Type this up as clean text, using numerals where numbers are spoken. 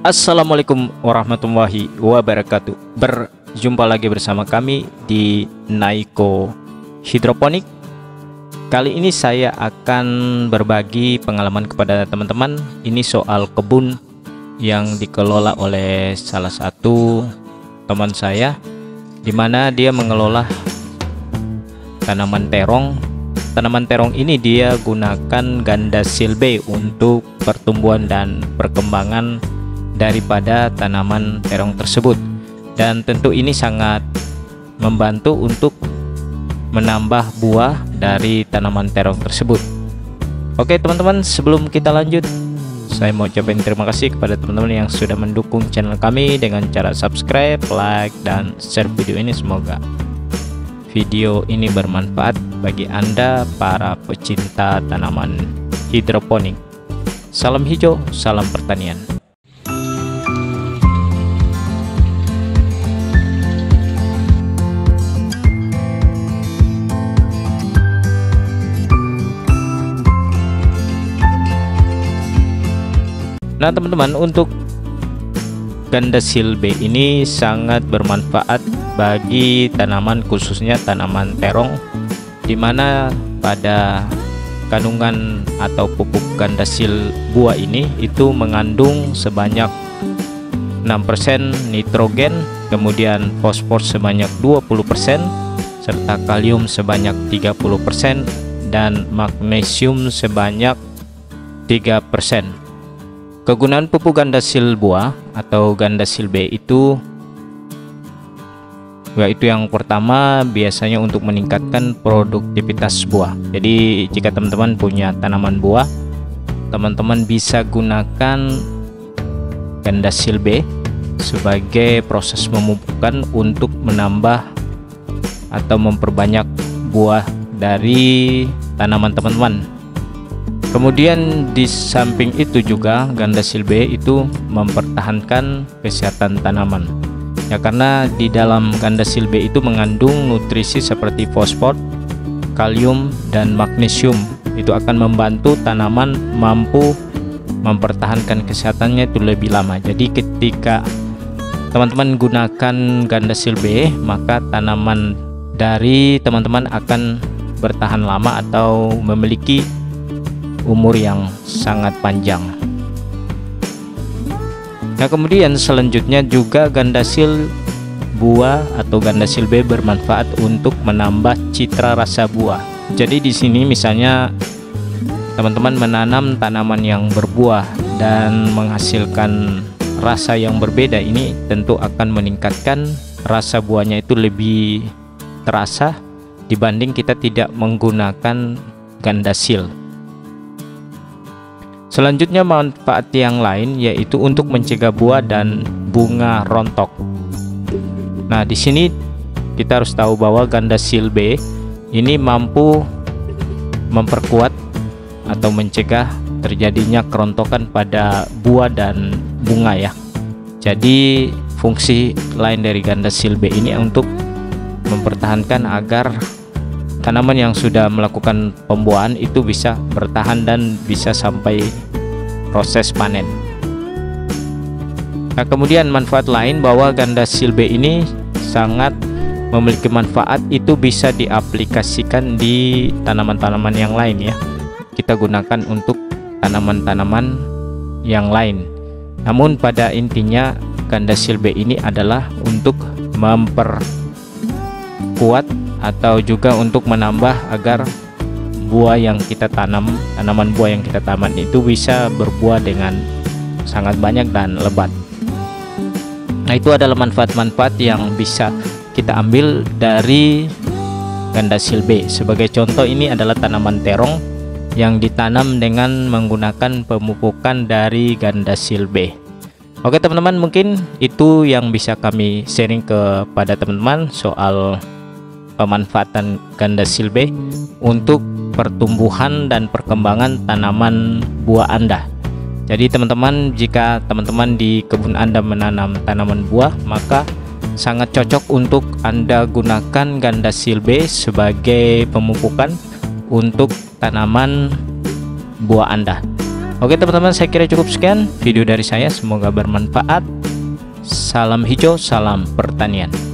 Assalamualaikum warahmatullahi wabarakatuh. Berjumpa lagi bersama kami di Naiko Hidroponik. Kali ini saya akan berbagi pengalaman kepada teman-teman. Ini soal kebun yang dikelola oleh salah satu teman saya, di mana dia mengelola tanaman terong. Tanaman terong ini dia gunakan ganda silbe untuk pertumbuhan dan perkembangan daripada tanaman terong tersebut, dan tentu ini sangat membantu untuk menambah buah dari tanaman terong tersebut. Oke teman-teman, sebelum kita lanjut, saya mau ucapin terima kasih kepada teman-teman yang sudah mendukung channel kami dengan cara subscribe, like, dan share video ini. Semoga video ini bermanfaat bagi Anda para pecinta tanaman hidroponik. Salam hijau, salam pertanian. Nah teman-teman, untuk ganda silbe ini sangat bermanfaat bagi tanaman, khususnya tanaman terong, dimana pada kandungan atau pupuk ganda sil buah ini itu mengandung sebanyak 6% nitrogen, kemudian fosfor sebanyak 20%, serta kalium sebanyak 30%, dan magnesium sebanyak 3%. Kegunaan pupuk ganda sil buah atau ganda silbe itu yaitu yang pertama biasanya untuk meningkatkan produktivitas buah. Jadi jika teman-teman punya tanaman buah, teman-teman bisa gunakan ganda silbe sebagai proses memupukkan untuk menambah atau memperbanyak buah dari tanaman teman-teman. Kemudian di samping itu juga ganda silbe itu mempertahankan kesehatan tanaman. Ya, karena di dalam ganda silbe itu mengandung nutrisi seperti fosfor, kalium, dan magnesium. Itu akan membantu tanaman mampu mempertahankan kesehatannya itu lebih lama. Jadi ketika teman-teman gunakan ganda silbe, maka tanaman dari teman-teman akan bertahan lama atau memiliki umur yang sangat panjang. Nah kemudian selanjutnya juga ganda sil buah atau ganda silbe bermanfaat untuk menambah citra rasa buah. Jadi di sini misalnya teman-teman menanam tanaman yang berbuah dan menghasilkan rasa yang berbeda, ini tentu akan meningkatkan rasa buahnya itu lebih terasa dibanding kita tidak menggunakan ganda sil. Selanjutnya manfaat yang lain yaitu untuk mencegah buah dan bunga rontok. Nah, di sini kita harus tahu bahwa ganda silbe ini mampu memperkuat atau mencegah terjadinya kerontokan pada buah dan bunga ya. Jadi fungsi lain dari ganda silbe ini untuk mempertahankan agar tanaman yang sudah melakukan pembuahan itu bisa bertahan dan bisa sampai proses panen. Nah, kemudian manfaat lain bahwa ganda silbe ini sangat memiliki manfaat, itu bisa diaplikasikan di tanaman-tanaman yang lain ya. Kita gunakan untuk tanaman-tanaman yang lain. Namun pada intinya ganda silbe ini adalah untuk memperkuat atau juga untuk menambah agar buah yang kita tanam, tanaman buah yang kita tanam itu bisa berbuah dengan sangat banyak dan lebat. Nah, itu adalah manfaat-manfaat yang bisa kita ambil dari ganda silbe. Sebagai contoh, ini adalah tanaman terong yang ditanam dengan menggunakan pemupukan dari ganda silbe. Oke teman-teman, mungkin itu yang bisa kami sharing kepada teman-teman soal pemanfaatan ganda silbe untuk pertumbuhan dan perkembangan tanaman buah Anda. Jadi teman-teman, jika teman-teman di kebun Anda menanam tanaman buah, maka sangat cocok untuk Anda gunakan ganda silbe sebagai pemupukan untuk tanaman buah Anda. Oke teman-teman, saya kira cukup sekian video dari saya, semoga bermanfaat. Salam hijau, salam pertanian.